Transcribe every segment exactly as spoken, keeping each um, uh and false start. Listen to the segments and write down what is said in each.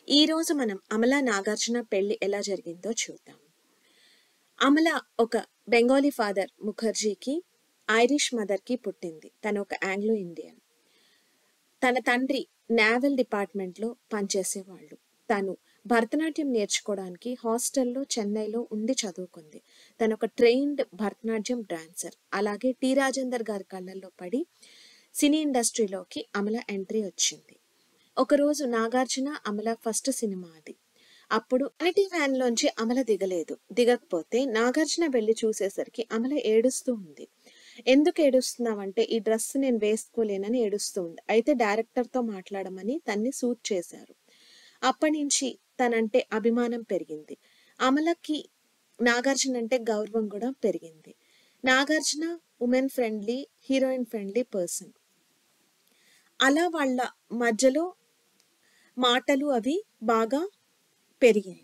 ఈ రోజు మనం అమల నాగార్జున పెళ్లి ఎలా జరిగిందో చూద్దాం. అమల ఒక బెంగాలీ ఫాదర్ ముఖర్జీకి ఐరిష్ మదర్కి పుట్టింది. తను ఒక ఆంగ్లో ఇండియన్. తన తండ్రి నేవల్ డిపార్ట్మెంట్లో పనిచేసేవాళ్ళు. తను భరతనాట్యం నేర్చుకోవడానికి హాస్టల్లో చెన్నైలో ఉండి చదువుకుంది. తను ఒక ట్రైన్డ్ భరతనాట్యం డాన్సర్. అలాగే టి రాజేందర్ గారి కళ్ళల్లో పడి సినీ ఇండస్ట్రీలోకి అమల ఎంట్రీ వచ్చింది. ఒకరోజు నాగార్జున అమల ఫస్ట్ సినిమా అది. అప్పుడు అనిటీ వ్యాన్ లోంచి అమల దిగలేదు. దిగకపోతే నాగార్జున వెళ్ళి చూసేసరికి అమల ఏడుస్తూ ఉంది. ఎందుకు ఏడుస్తున్నావంటే ఈ డ్రెస్ నేను వేసుకోలేనని ఏడుస్తూ ఉంది. అయితే డైరెక్టర్తో మాట్లాడమని తన్ని సూట్ చేశారు. అప్పటి నుంచి తనంటే అభిమానం పెరిగింది. అమలకి నాగార్జున అంటే గౌరవం కూడా పెరిగింది. Nagarjuna women friendly, heroine friendly person. అలా వాళ్ళ మధ్యలో మాటలు అవి బాగా పెరిగాయి.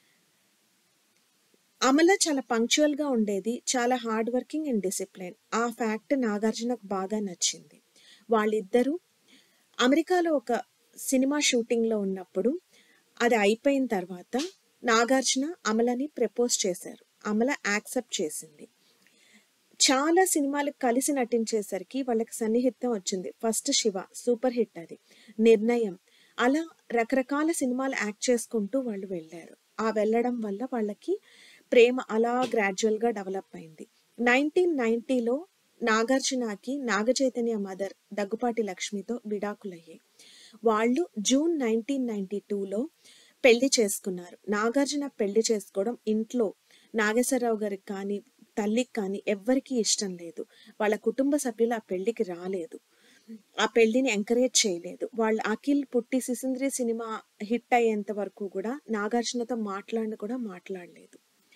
అమల చాలా పంక్చువల్ గా ఉండేది, చాలా హార్డ్ వర్కింగ్ అండ్ డిసిప్లిన్. ఆ ఫ్యాక్ట్ నాగార్జునకు బాగా నచ్చింది. వాళ్ళిద్దరూ అమెరికాలో ఒక సినిమా షూటింగ్ లో ఉన్నప్పుడు అది అయిపోయిన తర్వాత నాగార్జున అమలని ప్రపోజ్ చేశారు. అమల యాక్సెప్ట్ చేసింది. చాలా సినిమాలకు కలిసి నటించేసరికి వాళ్ళకి సన్నిహితం వచ్చింది. ఫస్ట్ శివ సూపర్ హిట్, అది నిర్ణయం, అలా రకరకాల సినిమాలు యాక్ట్ చేసుకుంటూ వాళ్ళు వెళ్ళారు. ఆ వెళ్ళడం వల్ల వాళ్ళకి ప్రేమ అలా గ్రాడ్యువల్ గా డెవలప్ అయింది. నైన్టీన్ నైన్టీలో నాగార్జునకి నాగచైతన్య మదర్ దగ్గుపాటి లక్ష్మితో విడాకులయ్యాయి. వాళ్ళు జూన్ నైన్టీన్ నైన్టీ టూలో పెళ్లి చేసుకున్నారు. నాగార్జున పెళ్లి చేసుకోవడం ఇంట్లో నాగేశ్వరరావు గారికి కానీ తల్లికి కానీ ఎవ్వరికీ ఇష్టం లేదు. వాళ్ళ కుటుంబ సభ్యులు ఆ పెళ్లికి రాలేదు, ఆ పెళ్లిని ఎంకరేజ్ చేయలేదు. వాళ్ళు అఖిల్ పుట్టి సిసింద్రి సినిమా హిట్ అయ్యేంత వరకు కూడా నాగార్జునతో మాట్లాడిన కూడా మాట్లాడలేదు.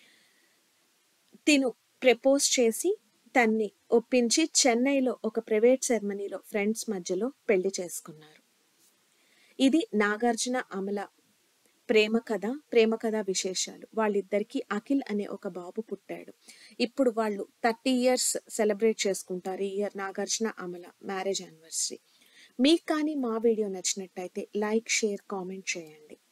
తిను ప్రపోజ్ చేసి తన్ని ఒప్పించి చెన్నైలో ఒక ప్రైవేట్ సెరమనీలో ఫ్రెండ్స్ మధ్యలో పెళ్లి చేసుకున్నారు. ఇది నాగార్జున అమల ప్రేమ కథ, ప్రేమ కథ విశేషాలు. వాళ్ళిద్దరికి అఖిల్ అనే ఒక బాబు పుట్టాడు. ఇప్పుడు వాళ్ళు థర్టీ ఇయర్స్ సెలబ్రేట్ చేసుకుంటారు ఈ year, Nagarjuna Amala marriage anniversary. మీకు కానీ మా వీడియో నచ్చినట్టయితే లైక్, షేర్, కామెంట్ చేయండి.